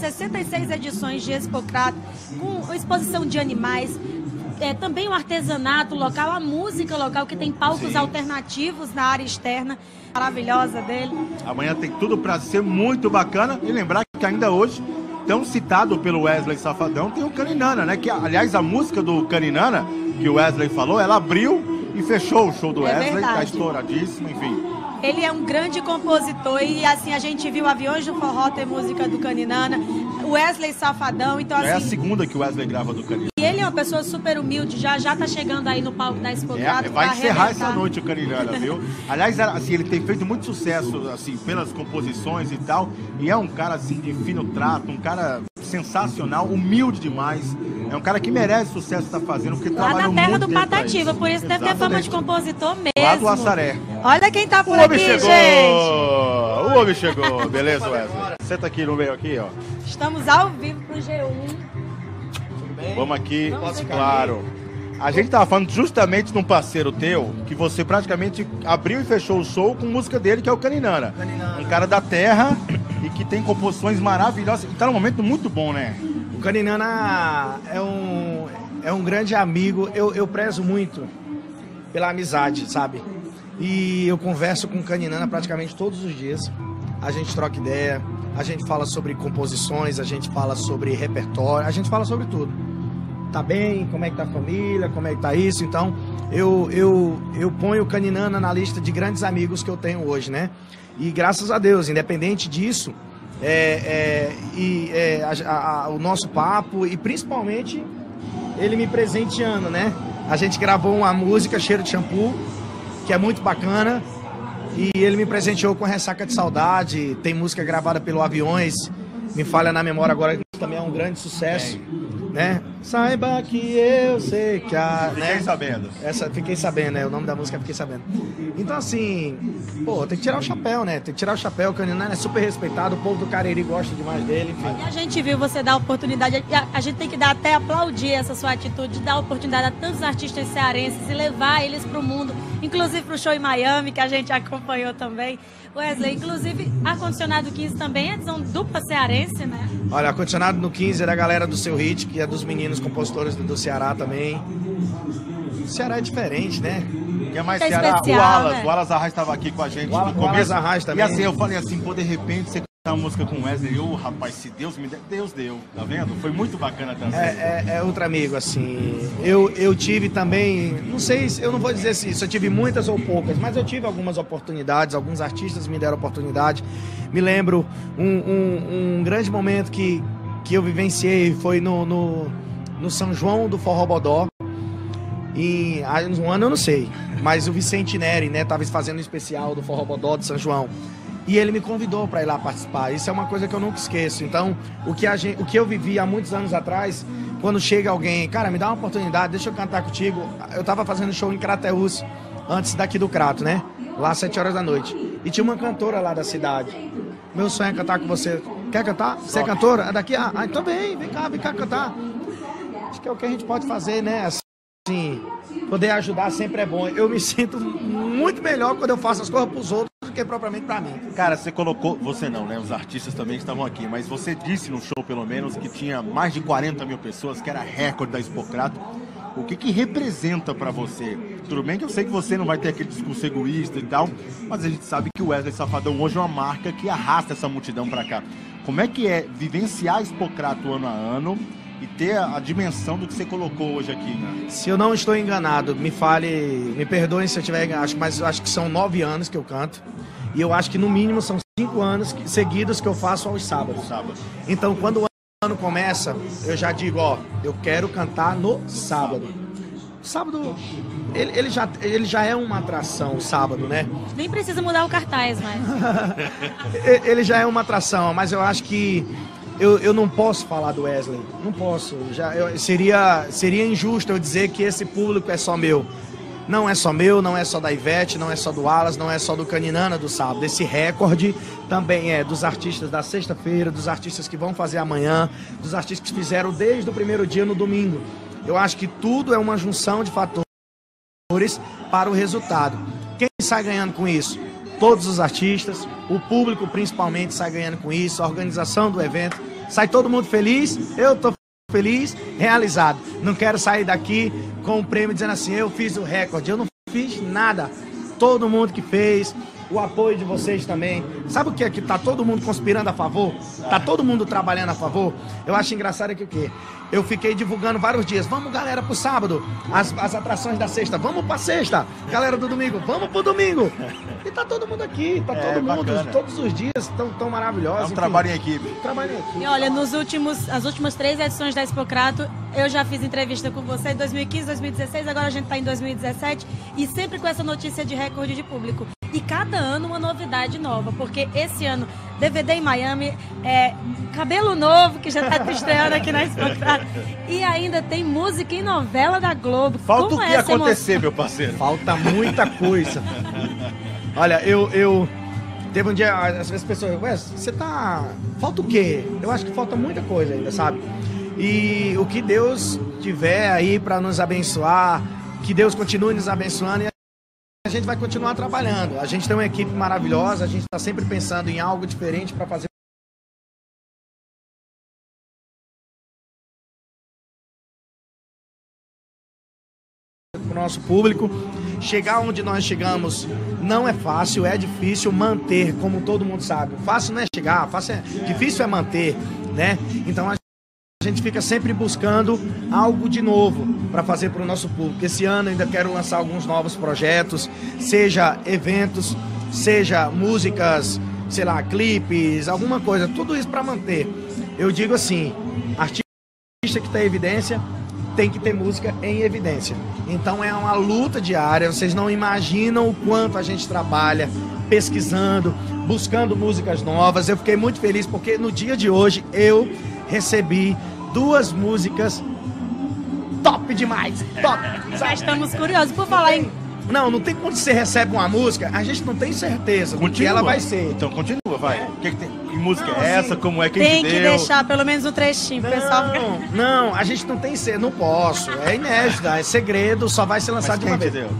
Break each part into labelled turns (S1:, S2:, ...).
S1: 66 edições de Expocrato, com exposição de animais, também o artesanato local, a música local, que tem palcos alternativos na área externa, maravilhosa dele. Amanhã tem tudo para ser muito bacana, e lembrar que ainda hoje, tão citado pelo Wesley Safadão, tem o Caninana, né? Que, aliás, a música do Caninana, que o Wesley falou, ela abriu e fechou o show do Wesley, tá estouradíssimo, enfim. Ele é um grande compositor e, assim, a gente viu Aviões do Forró ter música do Caninana, Wesley Safadão, então, assim... É a segunda que o Wesley grava do Caninana. E ele é uma pessoa super humilde, já tá chegando aí no palco da Expocrato. Vai encerrar essa noite o Caninana, viu? Aliás, assim, ele tem feito muito sucesso, assim, pelas composições e tal, e é um cara, assim, de fino trato, um cara sensacional, humilde demais. É um cara que merece o sucesso que está fazendo, porque trabalhou muito. Lá na terra do Patativa, por isso deve ter fama de compositor mesmo. Lá do Assaré. Olha quem tá por aqui, gente. O homem chegou. Beleza, Wesley? Senta aqui no meio aqui, ó. Estamos ao vivo pro G1. Tudo bem? Vamos aqui, claro. A gente tava falando justamente de um parceiro teu, que você praticamente abriu e fechou o show com música dele, que é o Caninana. Um cara da terra e que tem composições maravilhosas. E tá num momento muito bom, né?
S2: O Caninana é um grande amigo. Eu prezo muito pela amizade, sabe? E eu converso com o Caninana praticamente todos os dias. A gente troca ideia, a gente fala sobre composições, a gente fala sobre repertório, a gente fala sobre tudo. Tá bem? Como é que tá a família? Como é que tá isso? Então, eu ponho o Caninana na lista de grandes amigos que eu tenho hoje, né? E graças a Deus, independente disso, o nosso papo e principalmente ele me presenteando, né? A gente gravou uma música, Cheiro de Shampoo, que é muito bacana, e ele me presenteou com Ressaca de Saudade. Tem música gravada pelo Aviões, me falha na memória agora, que também é um grande sucesso, né? Saiba que eu sei que a...
S3: Fiquei sabendo.
S2: Fiquei sabendo, né? O nome da música Fiquei Sabendo. Então, assim, pô, tem que tirar o chapéu, né? Tem que tirar o chapéu. O Caninana é super respeitado, o povo do Cariri gosta demais dele, enfim.
S1: E a gente viu você dar oportunidade, a gente tem que dar até aplaudir essa sua atitude, de dar oportunidade a tantos artistas cearenses e levar eles pro mundo, inclusive pro show em Miami, que a gente acompanhou também. Wesley, inclusive, Ar-Condicionado 15 também é dupla cearense, né?
S2: Olha, Ar-Condicionado no 15 é da galera do Seu Hit, que é dos meninos compositores do Ceará também. O Ceará é diferente, né?
S3: Que é mais Ceará, especial, o Wallace Arraes estava aqui com a gente no começo.
S2: Arraes também.
S3: E assim, eu falei assim, pô, de repente você cantar uma música com o Wesley, rapaz, se Deus me der, Deus deu, tá vendo? Foi muito bacana também.
S2: É outro amigo, assim. Eu tive também, não sei, eu não vou dizer se eu tive muitas ou poucas, mas eu tive algumas oportunidades, alguns artistas me deram oportunidade. Me lembro um grande momento que eu vivenciei, foi no São João do Forró Bodó. E um ano eu não sei, mas o Vicente Neri, né, tava fazendo um especial do Forró Bodó de São João. E ele me convidou para ir lá participar. Isso é uma coisa que eu nunca esqueço. Então, o que eu vivi há muitos anos atrás, quando chega alguém, cara, me dá uma oportunidade, deixa eu cantar contigo. Eu tava fazendo show em Crateús, antes daqui do Crato, né? Lá às 7 horas da noite. E tinha uma cantora lá da cidade. Meu sonho é cantar com você. Quer cantar? Você é cantora? É daqui? Então vem cá cantar. Acho que é o que a gente pode fazer, né? Assim, poder ajudar sempre é bom. Eu me sinto muito melhor quando eu faço as coisas pros outros do que propriamente pra mim.
S3: Cara, você colocou... Você não, né? Os artistas também estavam aqui. Mas você disse no show, pelo menos, que tinha mais de 40 mil pessoas, que era recorde da Expocrato. O que representa pra você? Tudo bem que eu sei que você não vai ter aquele discurso egoísta e tal, mas a gente sabe que o Wesley Safadão hoje é uma marca que arrasta essa multidão pra cá. Como é que é vivenciar a Expocrato ano a ano e ter a dimensão do que você colocou hoje aqui, né?
S2: Se eu não estou enganado, me perdoem se eu estiver enganado, mas eu acho que são 9 anos que eu canto. E eu acho que no mínimo são 5 anos seguidos que eu faço aos sábados. Então, quando o ano começa, eu já digo, ó, eu quero cantar no sábado. Sábado, ele já é uma atração, o sábado, né?
S1: Nem precisa mudar o cartaz, mas...
S2: Ele já é uma atração, mas eu acho que eu não posso falar do Wesley, não posso. Seria injusto eu dizer que esse público é só meu. Não é só meu, não é só da Ivete, não é só do Wallace, não é só do Caninana do sábado. Esse recorde também é dos artistas da sexta-feira, dos artistas que vão fazer amanhã, dos artistas que fizeram desde o primeiro dia no domingo. Eu acho que tudo é uma junção de fatores para o resultado. Quem sai ganhando com isso? Todos os artistas, o público principalmente sai ganhando com isso, a organização do evento, sai todo mundo feliz, eu tô feliz, realizado. Não quero sair daqui com o prêmio dizendo assim, eu fiz o recorde. Eu não fiz nada. Todo mundo que fez, o apoio de vocês também. Sabe o que é que tá todo mundo conspirando a favor? Tá todo mundo trabalhando a favor? Eu acho engraçado é que o quê? Eu fiquei divulgando vários dias. Vamos, galera, pro sábado. As atrações da sexta. Vamos pra sexta. Galera do domingo, vamos pro domingo. E tá todo mundo aqui. Tá todo mundo.
S3: Bacana.
S2: Todos os dias tão maravilhosos.
S3: É um trabalho em equipe.
S2: Trabalho em equipe.
S1: E olha, as últimas 3 edições da Expocrato, eu já fiz entrevista com você em 2015, 2016, agora a gente tá em 2017 e sempre com essa notícia de recorde de público. E cada ano uma novidade nova, porque esse ano, DVD em Miami, cabelo novo, que já tá estreando aqui na Expocrato, e ainda tem música em novela da Globo.
S3: Falta
S1: Como
S3: o que acontecer, meu parceiro?
S2: Falta muita coisa. Olha, eu teve um dia, às vezes as pessoas, ué, você tá... Falta o quê? Eu acho que falta muita coisa ainda, sabe? E o que Deus tiver aí para nos abençoar, que Deus continue nos abençoando e a gente vai continuar trabalhando. A gente tem uma equipe maravilhosa, a gente está sempre pensando em algo diferente para fazer para o nosso público. Chegar onde nós chegamos não é fácil, é difícil manter, como todo mundo sabe. Fácil não é chegar, difícil é manter, né? Então a gente fica sempre buscando algo de novo para fazer para o nosso público. Esse ano ainda quero lançar alguns novos projetos, seja eventos, seja músicas, sei lá, clipes, alguma coisa, tudo isso para manter. Eu digo assim, artista que está em evidência tem que ter música em evidência. Então é uma luta diária, vocês não imaginam o quanto a gente trabalha pesquisando, buscando músicas novas. Eu fiquei muito feliz porque no dia de hoje eu recebi 2 músicas top demais, top.
S1: Já estamos curiosos por falar em...
S2: Não tem quando você recebe uma música, a gente não tem certeza do que ela vai ser.
S3: Então continua, vai. Que música
S2: Não,
S3: é essa?
S2: assim,
S3: Como é que
S1: Tem
S3: a gente
S1: que
S3: deu?
S1: deixar pelo menos um trechinho, pessoal.
S2: Não, a gente não tem não posso, é inédito, é segredo, só vai ser lançado de uma vez.
S3: Deu?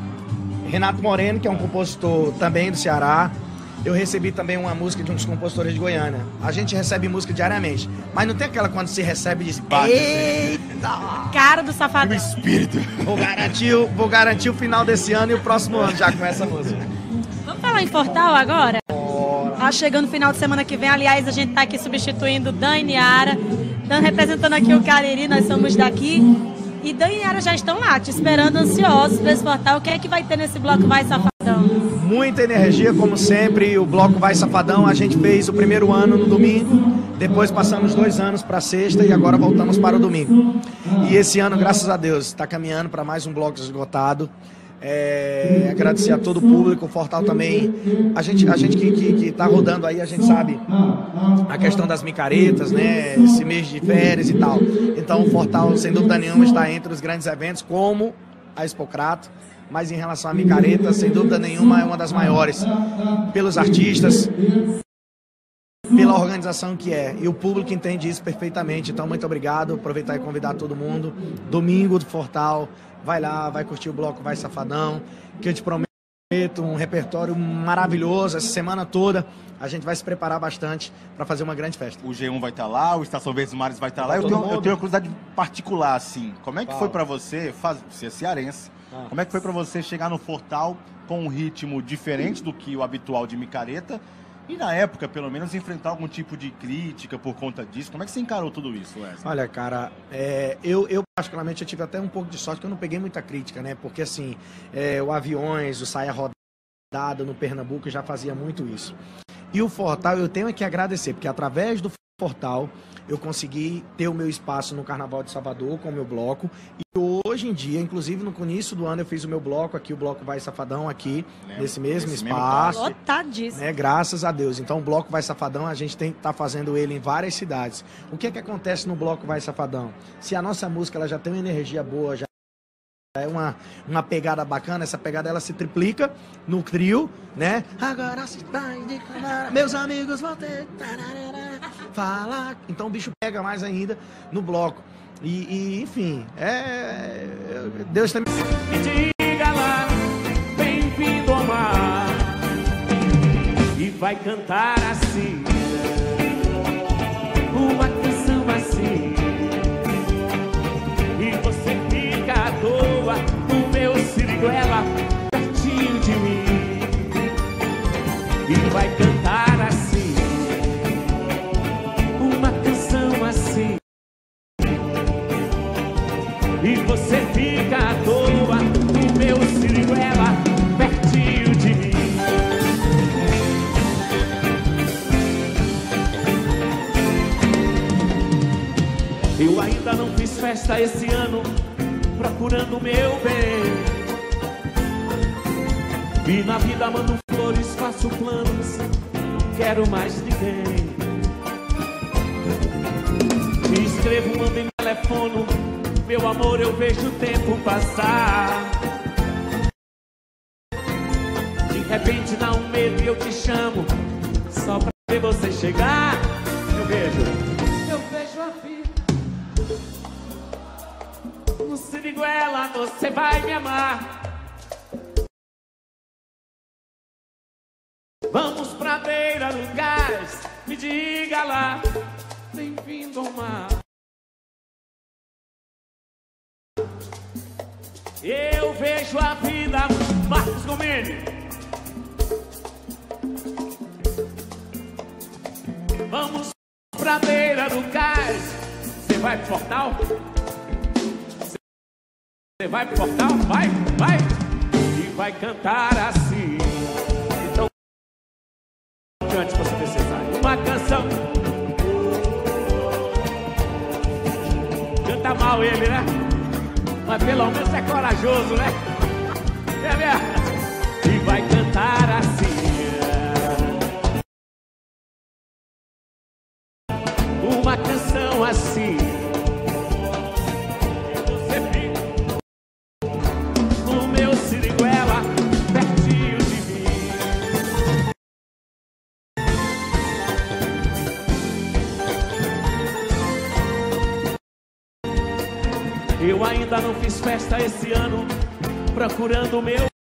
S2: Renato Moreno, que é um compositor também do Ceará. Eu recebi também uma música de um dos compositores de Goiânia. A gente recebe música diariamente, mas não tem aquela quando se recebe e diz, eita!
S1: Cara do
S3: O
S1: safadão.
S3: espírito.
S2: Vou garantir o final desse ano e o próximo ano já com essa música.
S1: Vamos falar em Fortal agora? Tá chegando o final de semana que vem. Aliás, a gente tá aqui substituindo Dan e Niara. Dan representando aqui o Cariri, nós somos daqui. E Dan e Niara já estão lá, te esperando ansiosos para esse Fortal. O que é que vai ter nesse bloco Vai Safadão?
S2: Muita energia, como sempre. O bloco Vai Safadão, a gente fez o primeiro ano no domingo. Depois passamos 2 anos para sexta e agora voltamos para o domingo. E esse ano, graças a Deus, está caminhando para mais um bloco esgotado. Agradecer a todo o público, o Fortal também, a gente que tá rodando aí, a gente sabe a questão das micaretas, né, esse mês de férias e tal, então o Fortal sem dúvida nenhuma está entre os grandes eventos como a Expocrato, mas em relação à micareta, sem dúvida nenhuma é uma das maiores, pelos artistas, pela organização que é, e o público entende isso perfeitamente, então muito obrigado, aproveitar e convidar todo mundo, domingo do Fortal, vai lá, vai curtir o bloco Vai Safadão, que eu te prometo um repertório maravilhoso, essa semana toda a gente vai se preparar bastante para fazer uma grande festa.
S3: O G1 vai estar lá, o Estação Verdes Mares vai estar lá, eu tenho uma curiosidade particular, assim, como é que foi para você, você é cearense, como é que foi para você chegar no Fortal com um ritmo diferente do que o habitual de micareta, e na época, pelo menos, enfrentar algum tipo de crítica por conta disso? Como é que você encarou tudo isso, Wesley?
S2: Olha, cara, eu particularmente eu tive até um pouco de sorte que eu não peguei muita crítica, né? Porque assim, o Aviões, o Saia Rodada no Pernambuco já fazia muito isso. E o Fortal eu tenho que agradecer, porque através do Fortal eu consegui ter o meu espaço no Carnaval de Salvador com o meu bloco. E hoje em dia, inclusive no início do ano, eu fiz o meu bloco aqui, o bloco Vai Safadão aqui, nesse mesmo espaço.
S1: Lotadíssimo.
S2: Né, graças a Deus. Então o bloco Vai Safadão, a gente tem que estar fazendo ele em várias cidades. O que é que acontece no bloco Vai Safadão? Se a nossa música ela já tem uma energia boa, já é uma pegada bacana, essa pegada ela se triplica no trio, né? Agora se tá de câmara, meus amigos vão ter falar. Então o bicho pega mais ainda no bloco. E enfim, Deus também.
S4: Me diga lá, bem-vindo ao mar, e vai cantar assim. O Eu ainda não fiz festa esse ano, procurando o meu bem. E na vida mando flores, faço planos, quero mais ninguém. Me escrevo, mando em telefono, meu amor, eu vejo o tempo passar. De repente dá um medo e eu te chamo, só pra ver você chegar. Eu vejo a vida no Siriguela, você vai me amar. Vamos pra beira do gás, me diga lá, bem-vindo ao mar. Eu vejo a vida, Marcos Gomini. Vamos pra beira do cais. Você vai pro portal? Você vai pro portal? Vai, vai. E vai cantar assim. Então, cante pra saber se sai. Uma canção. Canta mal ele, né? Mas pelo menos é corajoso, né? É mesmo? E vai cantar assim. Uma canção assim. Você fica no meu Siriguela, pertinho de mim. Eu ainda não fiz festa esse ano, procurando o meu